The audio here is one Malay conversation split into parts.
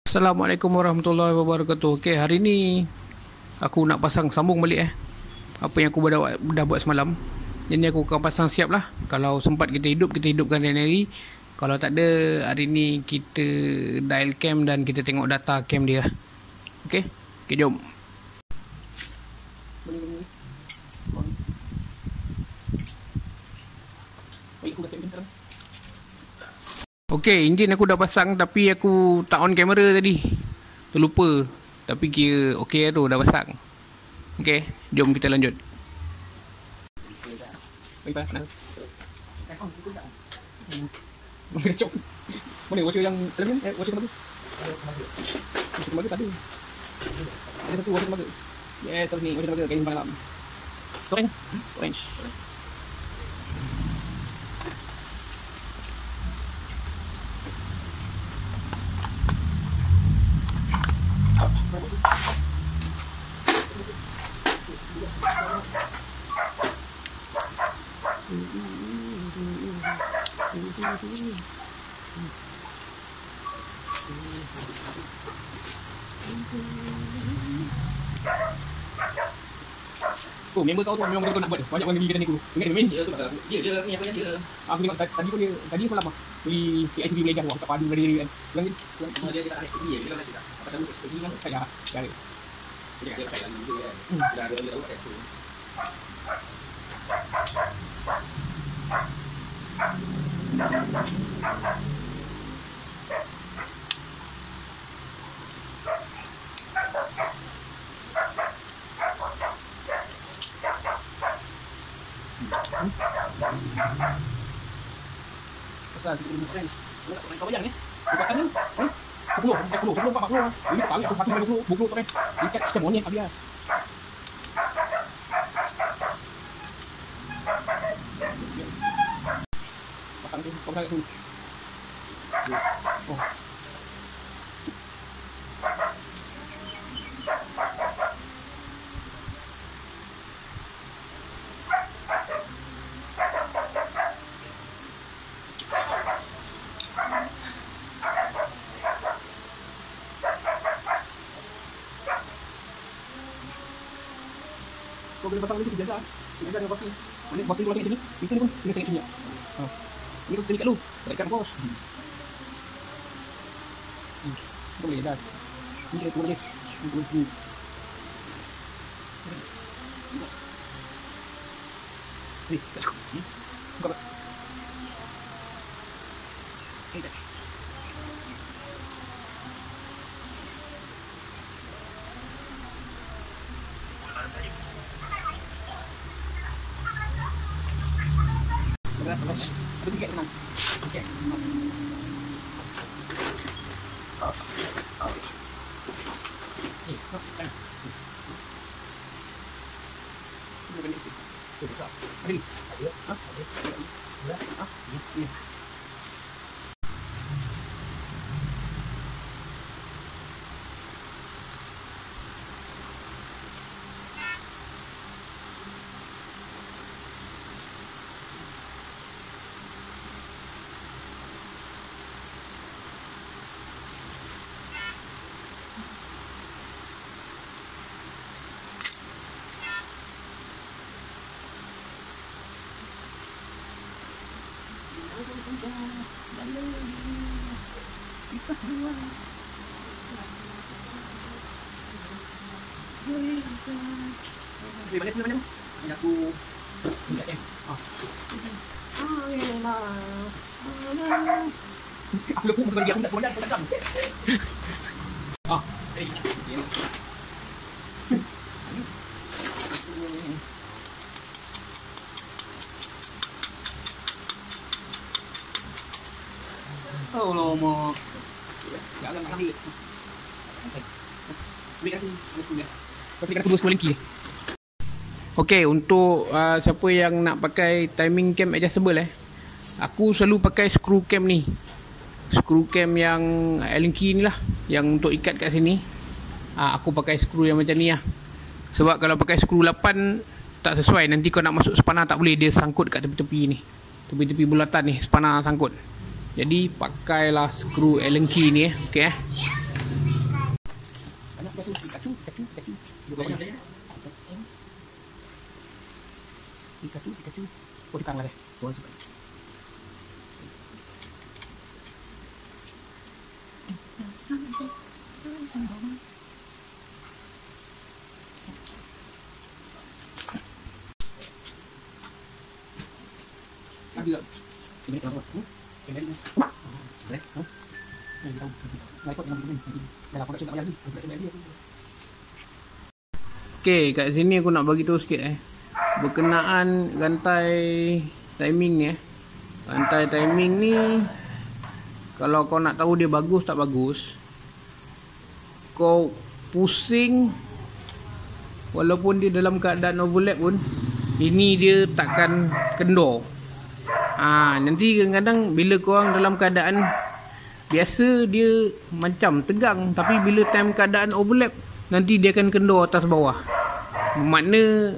Assalamualaikum warahmatullahi wabarakatuh. Okey, hari ni aku nak pasang sambung balik apa yang aku dah buat semalam. Jadi aku akan pasang siap lah. Kalau sempat kita hidupkan hari. Kalau tak ada, hari ni kita dial cam dan kita tengok data cam dia. Okey, jom. Okey, enjin aku dah pasang tapi aku tak on kamera tadi. Terlupa. Tapi kira okey tu dah pasang. Okey, jom kita lanjut. Mana watcher yang dalam ni? Watcher kembaga. Watcher kembaga tak ada. Ada satu watcher kembaga. Yes, sorry ni watcher kembaga kain malam. Orange. Orange. Oh, member kau tu memang betul-betul nak buat. Banyak orang beli kedai ni aku. Ingat dia main? Dia tu pasal dia ni apa yang dia. Aku tengok tadi pun dia tadi pun lama. Beli PICB belajar wah tak padu dari dia kan. Bilang Dia tak ada SPB dia kan tak. Apa tahu SPB kan saya cari. dia pakai lagi juga kan. Dah ada tahu kat tu. Pasal kita beli friend. Kau bayar ni. Bukan kan? 10, 40. Ini tak tahu satu kali 20 tu kan. Ikat macam monyet habis lah. Pasang tu, kau tu. Oh. Kau boleh pasang lagi sejajar. Sejajar dengan baki. Mana baki luar sini. Itu ni pun kena sangat minyak. Ini kau terikat dulu. Terikat bos. Kau boleh dah. Ini kita turun je. Ini turun sini. Ni, tak cukup. Buka apa? Ini tak. Ada tiga enam. Okey. Ni, nak kan. Ini kan itu. Besar. Ada ni. Ada. Ha? Ada. Ha? Ni. Bisa dua. Banyak mana? Banyak aku. Banyak kan? Aku lupa bukan dia aku tak sempat dah. Oh lama. Jangan nak ambil. Ambil aku semua. Tapi aku dua lagi. Okey, untuk siapa yang nak pakai timing cam adjustable aku selalu pakai screw cam ni. Screw cam yang Allen key ni lah, yang untuk ikat kat sini. Aku pakai screw yang macam ni lah. Sebab kalau pakai screw 8 tak sesuai, nanti kau nak masuk spana tak boleh, dia sangkut kat tepi-tepi ni. Tepi-tepi bulatan ni spana sangkut. Jadi pakailah skru Allen key ni okey Pikachu. Dua apa namanya? Pikachu. Oh, tukang lah deh. Oh, tukang. Ada. Ini apa? Ini. Boleh? Ini tahu. Nggak ikut dengan ini. Dah aku tak cakap lagi. Okey, kat sini aku nak bagi tahu sikit berkenaan rantai timing Rantai timing ni kalau kau nak tahu dia bagus tak bagus, kau pusing walaupun dia dalam keadaan overlap pun, ini dia takkan kendor. Nanti kadang-kadang bila korang dalam keadaan biasa dia macam tegang, tapi bila time keadaan overlap nanti dia akan kendor atas bawah. Makna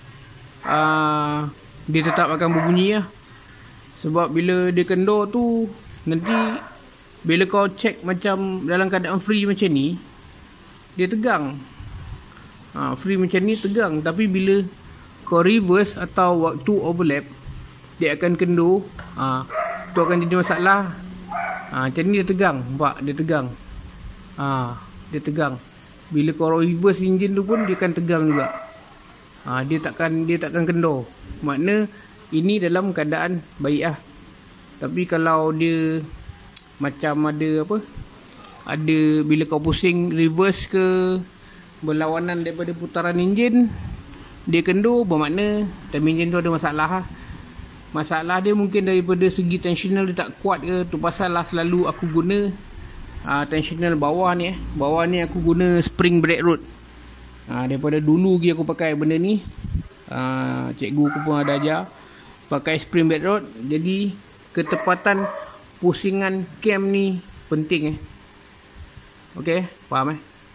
dia tetap akan berbunyi sebab bila dia kendor tu, nanti bila kau check macam dalam keadaan free macam ni, dia tegang. Free macam ni tegang, tapi bila kau reverse atau waktu overlap, dia akan kendor. Tu akan jadi masalah. Macam ni dia tegang. Nampak? Dia tegang. Dia tegang. Bila kau reverse engine tu pun dia akan tegang juga. Dia takkan kendor. Makna ini dalam keadaan baik Tapi kalau dia macam ada ada bila kau pusing reverse ke berlawanan daripada putaran enjin, dia kendor, bermakna timing enjin tu ada masalah Masalah dia mungkin daripada segi tensional dia tak kuat ke. Tu pasal selalu aku guna tensional bawah ni Bawah ni aku guna spring brake rod. Daripada dulu lagi aku pakai benda ni. Cikgu aku pun ada ajar pakai spring brake rod. Jadi ketepatan pusingan cam ni penting Okey, faham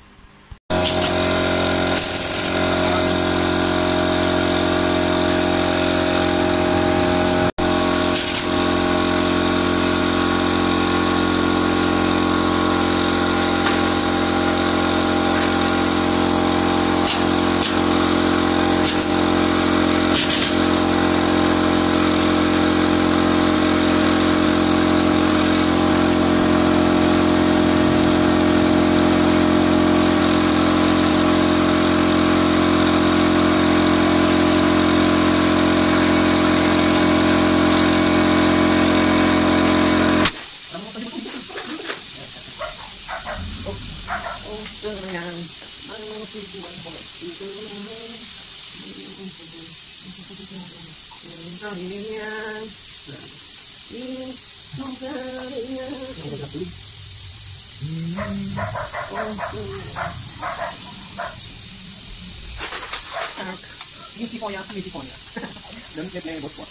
Ini sifonnya. Dan dia punya bos.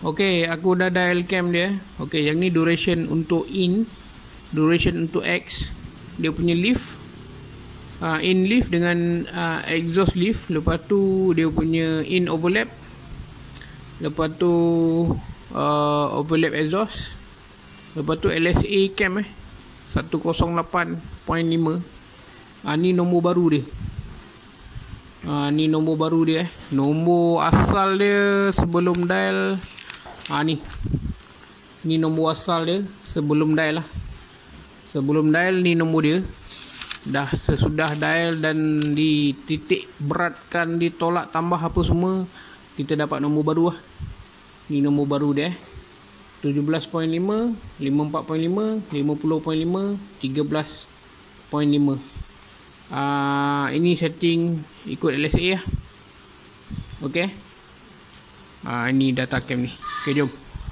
Okey, aku dah dial cam dia. Okey, yang ni duration untuk in, duration untuk X. Dia punya lift, in lift dengan exhaust lift. Lepas tu dia punya in overlap. Lepas tu overlap exhaust. Lepas tu LSA cam 108.5. Ni nombor baru dia. Ni nombor baru dia. Nombor asal dia sebelum dial. Ni nombor asal dia sebelum dial lah. Sebelum dial ni nombor dia. Dah sesudah dial dan dititik beratkan, ditolak tambah apa semua, kita dapat nombor baru lah. Ni nombor baru dia 17.5, 54.5, 50.5, 13.5. Ini setting ikut LSA lah. Okay. Ini data cam ni. Okay, jom.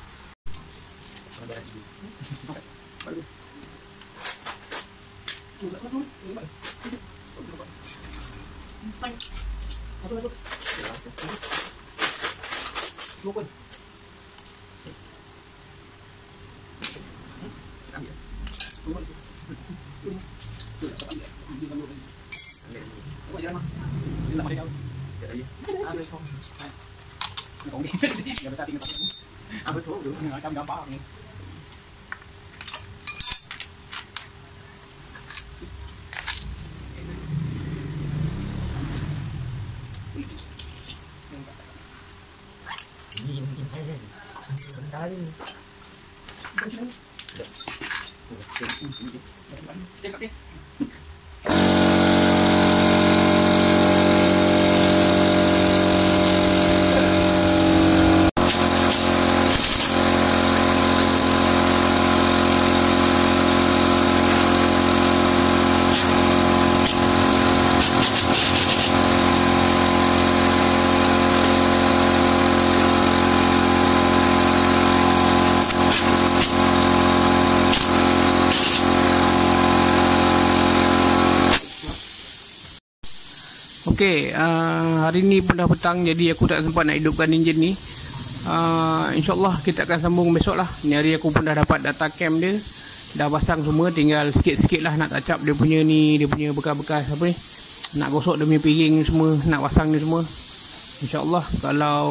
Okey, hari ni pun dah petang, jadi aku tak sempat nak hidupkan enjin ni. InsyaAllah kita akan sambung besok lah. Ni hari aku pun dah dapat data cam dia, dah pasang semua, tinggal sikit-sikit lah nak touch up dia punya ni, dia punya bekas-bekas apa ni, nak gosok dia punya piring semua, nak pasang ni semua. InsyaAllah kalau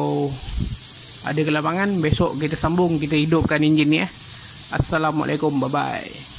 ada kelapangan besok kita sambung, kita hidupkan enjin ni. Assalamualaikum, bye bye.